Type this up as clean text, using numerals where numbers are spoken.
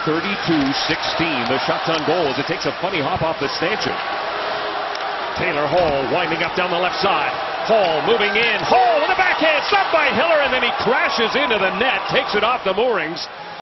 32-16. The shots on goal as it takes a funny hop off the stanchion. Taylor Hall winding up down the left side. Hall moving in. Hall with a backhand. Stopped by Hiller, and then he crashes into the net. Takes it off the moorings.